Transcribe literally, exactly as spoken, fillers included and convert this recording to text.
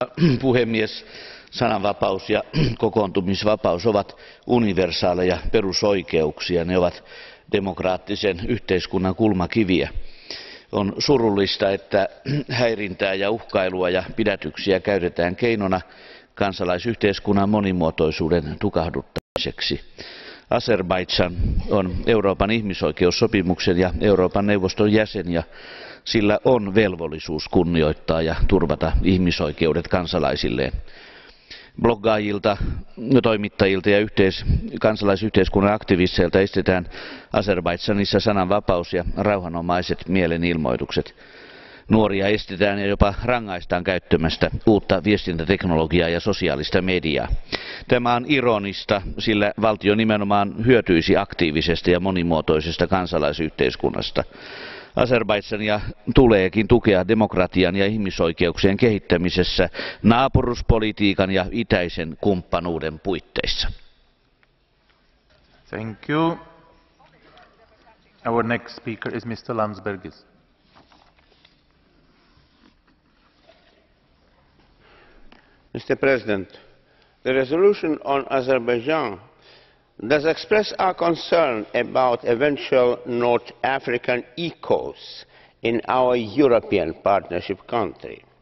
Puhemies, sananvapaus ja kokoontumisvapaus ovat universaaleja perusoikeuksia. Ne ovat demokraattisen yhteiskunnan kulmakiviä. On surullista, että häirintää ja uhkailua ja pidätyksiä käytetään keinona kansalaisyhteiskunnan monimuotoisuuden tukahduttamiseksi. Azerbaidžan on Euroopan ihmisoikeussopimuksen ja Euroopan neuvoston jäsen ja sillä on velvollisuus kunnioittaa ja turvata ihmisoikeudet kansalaisilleen. Bloggaajilta, toimittajilta ja yhteis- kansalaisyhteiskunnan aktivisteilta estetään Azerbaidžanissa sananvapaus ja rauhanomaiset mielenilmoitukset. Nuoria estetään ja jopa rangaistaan käyttämästä uutta viestintäteknologiaa ja sosiaalista mediaa. Tämä on ironista, sillä valtio nimenomaan hyötyisi aktiivisesta ja monimuotoisesta kansalaisyhteiskunnasta. Azerbaidžania tuleekin tukea demokratian ja ihmisoikeuksien kehittämisessä naapuruspolitiikan ja itäisen kumppanuuden puitteissa. Thank you. Our next speaker is Mister Landsbergis. Mister President, the resolution on Azerbaijan does express our concern about eventual North African echoes in our European partnership country.